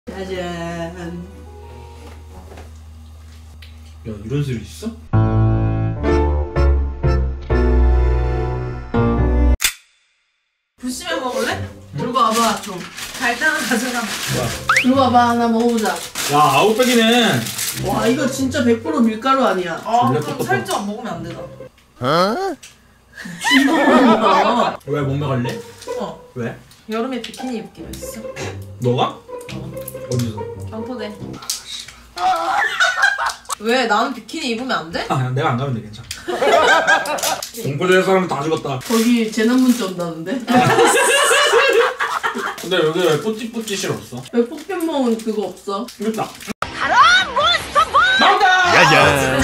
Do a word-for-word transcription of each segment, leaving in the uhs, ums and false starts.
짜잔. 야, 이런 소리 있어? 부시면 먹을래? 들고 와봐 좀. 갈등 가져가. 뭐야? 들고 와봐 하나 먹어보자. 야, 아웃백이네. 와 이거 진짜 백 퍼센트 밀가루 아니야. 아 졸라 그럼 텁텁해. 살쪄 먹으면 안 되나? 어? 왜 몸매 갈래? 어 왜? 여름에 비키니 입기로 했어. 너가? 어 어디서? 경포대. 왜 나는 비키니 입으면 안 돼? 아, 내가 안 가면 돼, 괜찮아. 공포대회 사람 다 죽었다. 거기 재난 문자 온다는데? 근데 여기 왜 뿌찌뿌찌실 없어? 왜 포켓몬 그거 없어? 이겼다. 가라 몬스터볼! 나온다! 야야.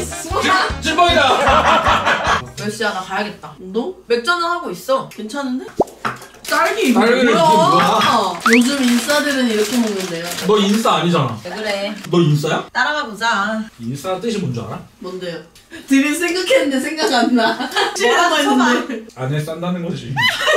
찐빵이다! 몇 시야? 나 가야겠다. 운동? 맥주 한잔 하고 있어. 괜찮은데? 딸기 이거 딸기를 이게 뭐야? 요즘 인싸들은 이렇게 먹는데요. 너 인싸 아니잖아. 왜 그래? 너 인싸야? 따라가 보자. 인싸 뜻이 뭔 줄 알아? 뭔데요? 드림 생각했는데 생각 안 나. 뭐라고 했는데? 안에 싼다는 거지.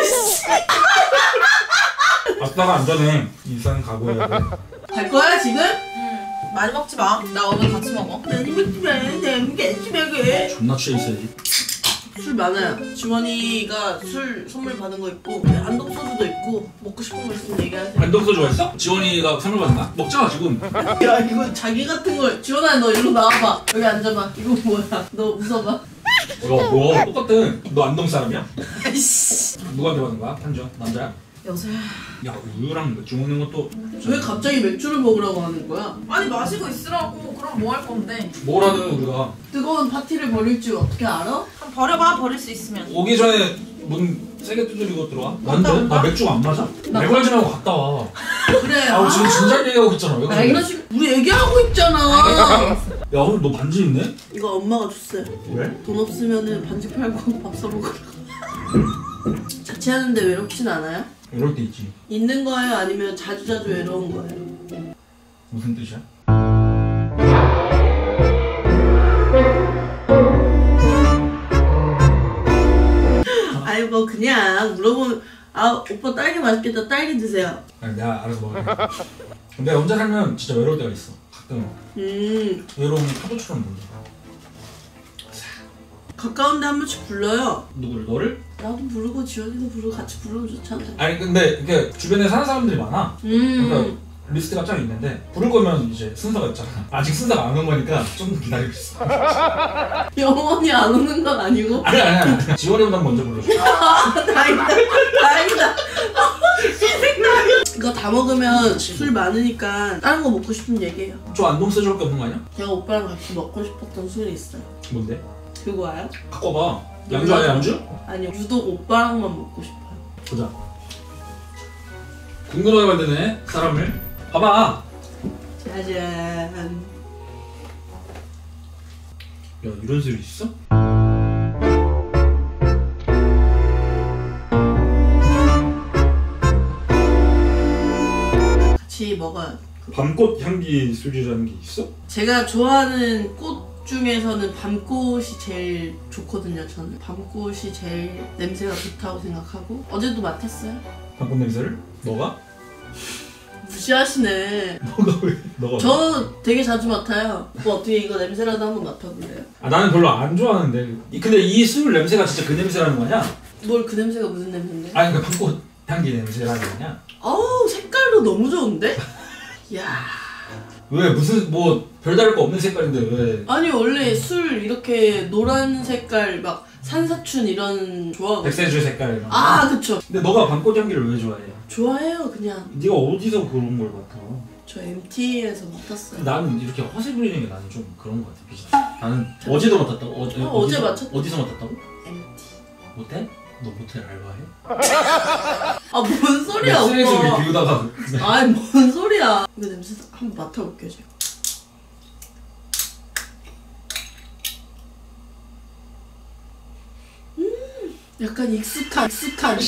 아빠가 안전해. 인싸는 각오해야 돼. 갈 거야 지금? 응. 많이 먹지 마. 나 오늘 같이 먹어. 많이 먹지 마. 내가 개심하게. 존나 취해 있어야지. 술 많아요. 지원이가 술 선물 받은 거 있고 안동 소주도 있고 먹고 싶은 거 있으면 얘기하세요. 안덕서 좋아했어? 지원이가 선물 받았나? 먹자 지금. 야 이거 자기 같은 걸 지원아 너 일로 나와봐. 여기 앉아봐. 이거 뭐야? 너 웃어봐. 야 뭐야 똑같아. 너 안동 사람이야? 아이씨. 누구한테 받은 거야? 한지원? 남자야? 여보세요. 야 우유랑 맥주 먹는 것도 왜 갑자기 맥주를 먹으라고 하는 거야? 아니 마시고 있으라고. 그럼 뭐 할 건데? 뭐라든 우리가 뜨거운 파티를 벌일 줄 어떻게 알아? 그럼 버려봐. 버릴 수 있으면. 오기 전에 문 세게 두드리고 들어와. 갔다 난데? 올까? 나 맥주가 안 맞아? 매걸지나고 갔다 와. 그래. 아 지금 진작 얘기하고 있잖아. 왜 그래? 알겠어. 우리 얘기하고 있잖아. 야 오늘 너 반지 있네? 이거 엄마가 줬어요. 왜? 돈 없으면은 반지 팔고 밥 사 먹으라고. 자취하는데 외롭진 않아요? 이럴 때 있지. 있는 거예요? 아니면 자주자주 외로운 거예요? 무슨 뜻이야? 아이고 뭐 그냥 물어보면 아 오빠 딸기 맛있겠다 딸기 드세요. 아니 내가 알아서 먹을게. 근데 혼자 살면 진짜 외로울 때가 있어. 가끔 음 외로움이 파도처럼 불러. 가까운데 한 번씩 불러요. 누구를? 너를? 나도 부르고 지원이도 부르고 같이 부르면 좋잖아. 아니 근데 이게 주변에 사는 사람들이 많아. 음 그러니까 리스트가 쫙 있는데 부를 거면 이제 순서가 있잖아. 아직 순서가 안 온 거니까 좀 기다리고 있어. 영원히 안 오는 건 아니고. 아니 아니 아니, 아니. 지원이보다 먼저 불러줘. 다행이다 다행이다. 이거 다 먹으면 술 많으니까 다른 거 먹고 싶으면 얘기해요. 저 안동 소주밖에 없는 거 아니야? 제가 오빠랑 같이 먹고 싶었던 술이 있어요. 뭔데? 그거 와요? 갖고 와봐. 양주 아니야 양주? 아니 유독 오빠랑만 먹고 싶어요. 보자. 궁금하게 만드네 사람을. 봐봐. 짜잔. 야 이런 소리 있어? 같이 먹어요. 밤꽃 향기 술이라는 게 있어? 제가 좋아하는 꽃 중에서는 밤꽃이 제일 좋거든요. 저는 밤꽃이 제일 냄새가 좋다고 생각하고 어제도 맡았어요. 밤꽃 냄새를? 너가? 무시하시네. 너가 왜? 너가 저 되게 자주 맡아요. 뭐 어떻게 이거 냄새라도 한번 맡아볼래요? 아 나는 별로 안 좋아하는데 이- 근데 이 술 냄새가 진짜 그 냄새라는 거냐? 뭘 그 냄새가 무슨 냄새인데? 아니 그러니까 밤꽃 향기 냄새라는 거냐? 어우 색깔도 너무 좋은데? 이야. 왜 무슨 뭐 별다를 거 없는 색깔인데 왜? 아니 원래 술 이렇게 노란 색깔 막 산사춘 이런 좋아하거든. 백세주 색깔 이런 거. 아 그쵸. 근데 너가 밤꽃 향기를 왜 좋아해? 좋아해요 그냥. 네가 어디서 그런 걸 맡아? 저 엠티에서 맡았어요. 나는 이렇게 허세 부리는 게 나는 좀 그런 거 같아. 비슷해. 나는 어제도 맡았다고? 어, 어, 어제 맡았- 어디서 맡았다고? 엠티. 모텔? 너 모텔 알바해? 아 뭔 소리야 쓰레기 좀 오빠. 비우다가 아이 뭔 소리야. 이거 냄새 한번 맡아볼게요 제가. 음 약간 익숙한 익숙한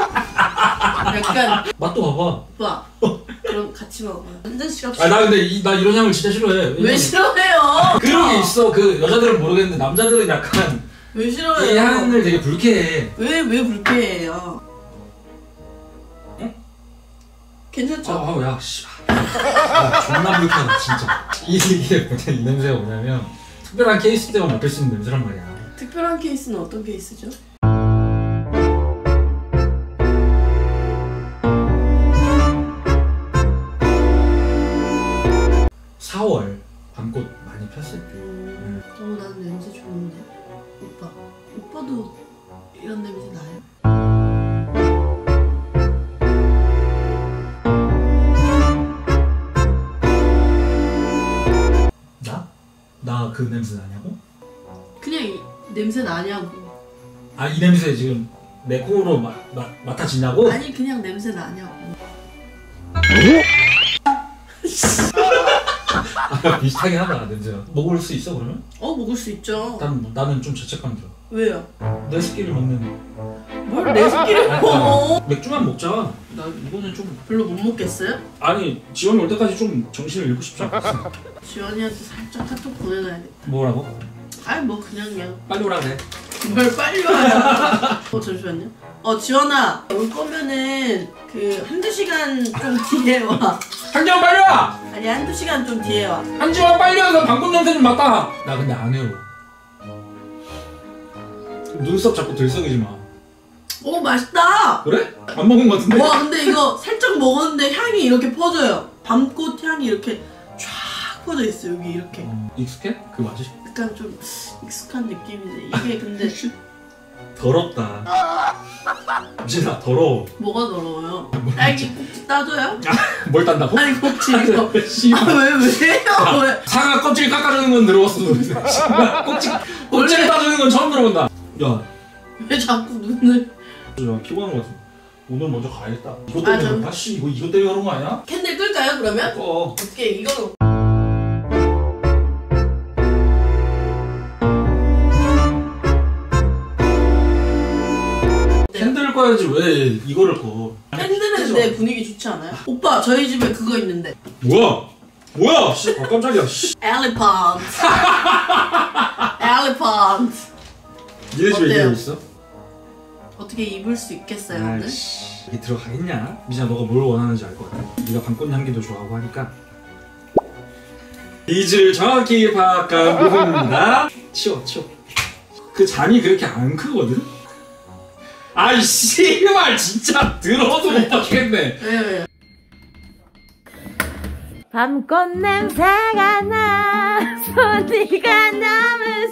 약간 맛도 봐봐. 오빠 그럼 같이 먹어요. 한 잔씩 합시다. 아 나 근데 이, 나 이런 향을 진짜 싫어해. 왜 왜냐면 싫어해요? 그런 게 있어. 그 여자들은 모르겠는데 남자들은 약간 왜 싫어해요? 이 향을 되게 불쾌해. 왜, 왜 불쾌해요? 응? 괜찮죠? 아, 야, 씨. 아, 존나 불편해 진짜. 이게 뭐냐 이 냄새가 뭐냐면 특별한 케이스 때만 맡을 수 있는 냄새란 말이야. 특별한 케이스는 어떤 케이스죠? 사월 밤꽃 많이 폈을 때. 음, 어, 난 냄새 좋은데. 오빠, 오빠도 이런 냄새 나요? 나? 나 그 냄새 나냐고? 그냥 이, 냄새 나냐고. 아 이 냄새 지금 내 코로 마, 마, 맡아지냐고? 아니 그냥 냄새 나냐고. 아, 비슷하긴 하다 냄새가. 먹을 수 있어 그러면? 어 먹을 수 있죠. 난, 나는 좀 죄책감 들어. 왜요? 내 스키를 먹는. 뭘 내 새끼를 먹어? 맥주만 먹자. 나 이거는 좀 별로 못 먹겠어요? 아니 지원이 올 때까지 좀 정신을 잃고 싶지 않겠어. 지원이한테 살짝 카톡 보내놔야겠다. 뭐라고? 아니 뭐 그냥요. 빨리 오라 그래. 뭘 빨리 와요. 어 잠시만요. 어 지원아 올 거면은 그 한두 시간 좀 뒤에 와. 한지원 빨리 와! 아니 한두 시간 좀 뒤에 와. 한지원 빨리 와서 방금 냄새 좀 맡아. 나 근데 안 해요. 눈썹 자꾸 들썩이지 마. 오 맛있다. 그래? 안 먹은 거 같은데? 와 근데 이거 살짝 먹었는데 향이 이렇게 퍼져요. 밤꽃 향이 이렇게 쫙 퍼져 있어 여기 이렇게. 어, 익숙해? 그 맛이? 약간 좀 익숙한 느낌이네. 이게 근데 더럽다. 진짜 더러워. 뭐가 더러워요? 딸기 꼭지 따줘요? 뭘 딴다고? 아니 꼭지 이거. 씨발. 아, 왜 왜요? 왜? 사과 껍질 깎아주는 건 들어봤어. 씨발, 꼭지 껍질 따주는 건 처음 들어본다. 야, 왜 자꾸 눈을? 야 피곤한 거 같아. 오늘 먼저 가야겠다. 이거 아, 때문에 저- 아씨 이거 이거 때문에 그런 거 아니야? 캔들 끌까요 그러면? 어. 어떻게 이거는? 캔들 꺼야지 왜 이거를 꺼? 캔들은 내 분위기 좋지 않아요? 오빠 저희 집에 그거 있는데. 뭐야? 뭐야? 씨, 아, 깜짝이야. 씨. 엘리펀트. 엘리펀트. 니네 집에 어때요? 이거 있어? 어떻게 입을 수 있겠어요 오늘? 아이씨, 이게 들어가겠냐? 미진아 너가 뭘 원하는지 알 것 같아. 네가 밤꽃 향기도 좋아하고 하니까. 니즈를 정확히 파악한 부분입니다. 치워 치워. 그 잔이 그렇게 안 크거든? 아이 씨발 진짜 들어도 못 맞추겠네. 왜 왜요? 밤꽃 냄새가 나 손이가 너무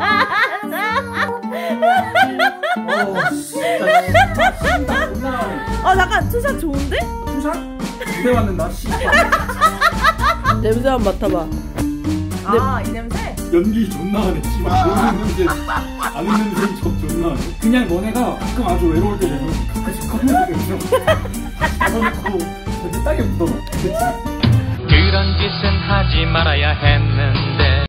좋아서 어 잠깐 투샷 좋은데? 투샷? 두대 맞는다 씨발. 냄새 한번 맡아봐. 아 이 냄새? 연기 존나 하네 씨발. 모르는 냄새 아는 냄새 저 존나 하네. 그냥 너네가 가끔 아주 외로울 때 되면 가끔씩 꺼내는 거 있어. 잡아놓고 저기 땅에 묻어놔. 그치? 그런 짓은 하지 말아야 했는데